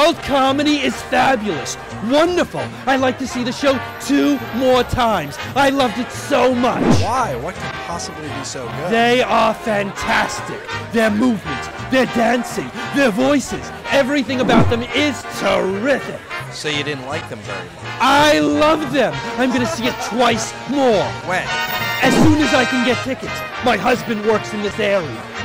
Adult comedy is fabulous. Wonderful. I'd like to see the show 2 more times. I loved it so much. Why? What could possibly be so good? They are fantastic. Their movements, their dancing, their voices, everything about them is terrific. So you didn't like them very much? I love them. I'm going to see it twice more. When? As soon as I can get tickets. My husband works in this area.